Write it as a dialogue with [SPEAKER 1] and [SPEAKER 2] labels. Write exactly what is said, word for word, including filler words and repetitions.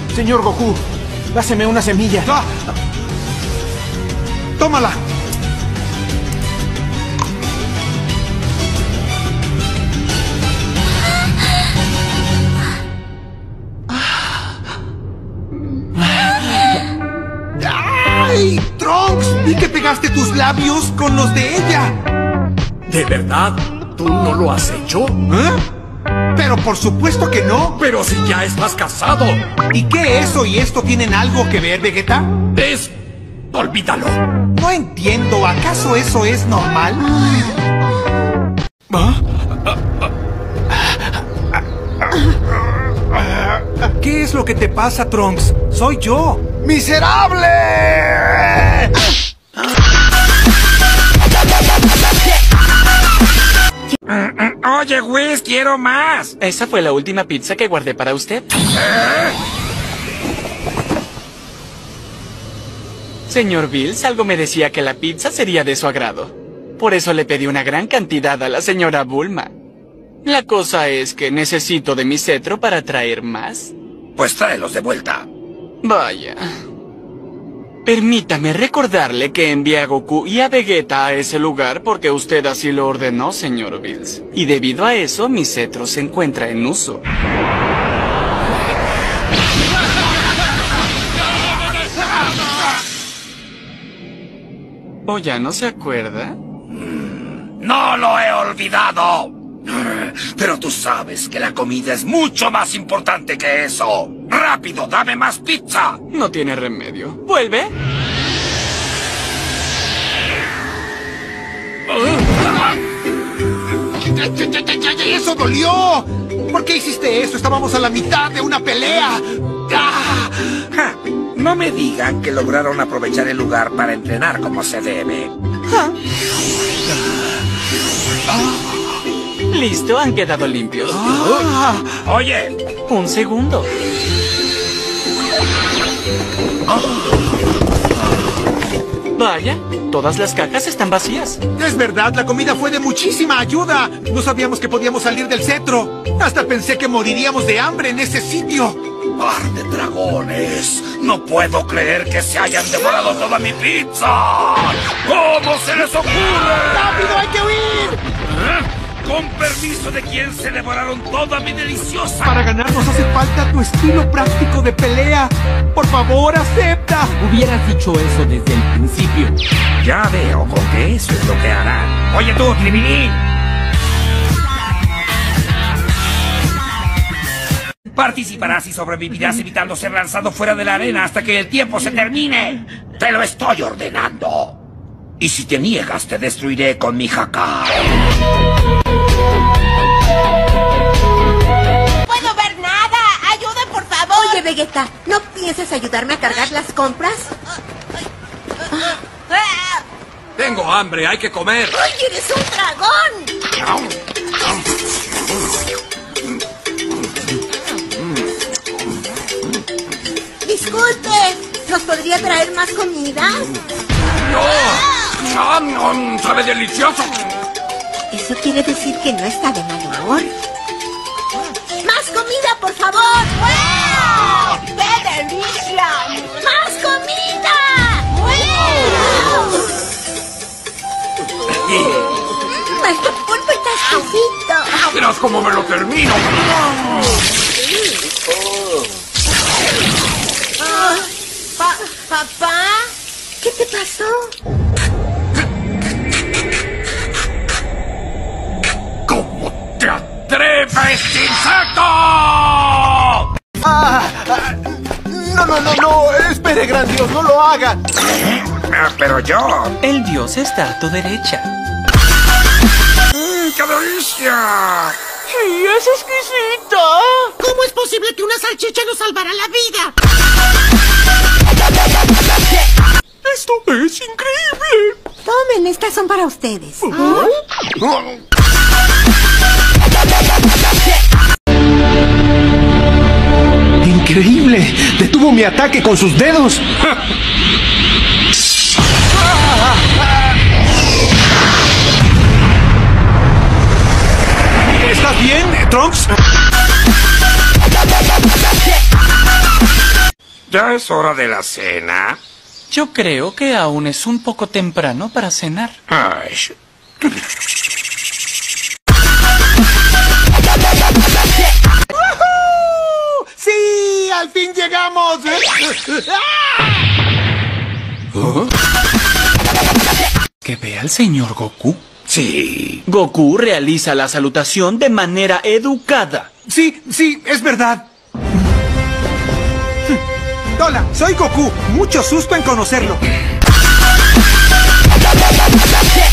[SPEAKER 1] Señor Goku, dáseme una semilla.
[SPEAKER 2] ¡Ah! ¡Tómala! ¡Ay! ¡Trunks! Vi que pegaste tus labios con los de ella.
[SPEAKER 3] ¿De verdad? ¿Tú no lo has hecho?
[SPEAKER 2] ¿Eh? Pero por supuesto que no.
[SPEAKER 3] Pero si ya estás casado.
[SPEAKER 2] ¿Y qué eso y esto tienen algo que ver, Vegeta?
[SPEAKER 3] Es... olvídalo.
[SPEAKER 2] No entiendo. ¿Acaso eso es normal? ¿Qué es lo que te pasa, Trunks? Soy yo. ¡Miserable!
[SPEAKER 3] Oye, Whis, quiero más.
[SPEAKER 4] Esa fue la última pizza que guardé para usted.
[SPEAKER 3] ¿Eh?
[SPEAKER 4] Señor Bills, algo me decía que la pizza sería de su agrado. Por eso le pedí una gran cantidad a la señora Bulma. La cosa es que necesito de mi cetro para traer más.
[SPEAKER 3] Pues tráelos de vuelta.
[SPEAKER 4] Vaya. Permítame recordarle que envié a Goku y a Vegeta a ese lugar porque usted así lo ordenó, señor Bills. Y debido a eso, mi cetro se encuentra en uso. ¿O ya no se acuerda?
[SPEAKER 3] ¡No lo he olvidado! Pero tú sabes que la comida es mucho más importante que eso. ¡Rápido, dame más pizza!
[SPEAKER 4] No tiene remedio. ¿Vuelve?
[SPEAKER 2] ¡Eso dolió! ¿Por qué hiciste eso? Estábamos a la mitad de una pelea. ¡Ah!
[SPEAKER 3] Ja, no me digan que lograron aprovechar el lugar para entrenar como se debe.
[SPEAKER 4] Listo, han quedado limpios.
[SPEAKER 2] Ah.
[SPEAKER 3] Oye,
[SPEAKER 4] Un segundo. Vaya, todas las cajas están vacías.
[SPEAKER 2] Es verdad, la comida fue de muchísima ayuda. No sabíamos que podíamos salir del cetro. Hasta pensé que moriríamos de hambre en ese sitio.
[SPEAKER 3] ¡par de dragones! ¡No puedo creer que se hayan devorado toda mi pizza! ¿Cómo se les ocurre?
[SPEAKER 2] ¡Rápido, hay que huir!
[SPEAKER 3] ¿Eh? ¿Con permiso de quién se devoraron toda mi deliciosa?
[SPEAKER 2] Para ganar nos hace falta tu estilo práctico de pelea. Por favor, acepta.
[SPEAKER 5] Hubieras dicho eso desde el principio.
[SPEAKER 3] Ya veo con que eso es lo que harán. Oye tú, Tribilín. Participarás y sobrevivirás evitando ser lanzado fuera de la arena hasta que el tiempo se termine. Te lo estoy ordenando. Y si te niegas, te destruiré con mi jacar.
[SPEAKER 6] ¡No puedo ver nada! ¡Ayuda, por favor!
[SPEAKER 7] Oye, Vegeta, ¿no piensas ayudarme a cargar las compras?
[SPEAKER 3] Tengo hambre, hay que comer.
[SPEAKER 6] ¡Ay, eres un dragón!
[SPEAKER 7] Disculpe, ¿nos podría traer más comida?
[SPEAKER 3] ¡No! ¡No, no! ¡Sabe delicioso!
[SPEAKER 7] Eso quiere decir que no está de mal humor.
[SPEAKER 6] ¡Más comida, por favor! ¡Wow! ¡Qué delicia! ¡Más comida! ¡Wow!
[SPEAKER 7] Nuestro pulpo está exquisito.
[SPEAKER 3] ¡Verás cómo me lo termino!
[SPEAKER 6] Pa- ¿Papá?
[SPEAKER 7] ¿Qué te pasó?
[SPEAKER 3] ¿Cómo te atreves, insecto?
[SPEAKER 1] ¡Ah! ah, ¡No, no, no, no! ¡Espere, gran Dios! ¡No lo haga!
[SPEAKER 3] Ah, pero yo...
[SPEAKER 4] El dios está a tu derecha.
[SPEAKER 3] ¡Mmm, qué delicia!
[SPEAKER 6] ¡Sí, es exquisito!
[SPEAKER 7] ¿Cómo es posible que una salchicha nos salvara la vida?
[SPEAKER 2] ¡Esto es increíble!
[SPEAKER 7] Tomen, estas son para ustedes.
[SPEAKER 1] ¡Increíble! ¡Detuvo mi ataque con sus dedos! ¿Estás bien, Trunks?
[SPEAKER 3] ¿Ya es hora de la cena?
[SPEAKER 4] Yo creo que aún es un poco temprano para cenar.
[SPEAKER 3] Ay.
[SPEAKER 2] ¡Sí! ¡Al fin llegamos!
[SPEAKER 4] ¿Oh? ¿Que ve al señor Goku?
[SPEAKER 3] Sí.
[SPEAKER 4] Goku realiza la salutación de manera educada.
[SPEAKER 2] Sí, sí, es verdad. Hola, soy Goku. Mucho susto en conocerlo.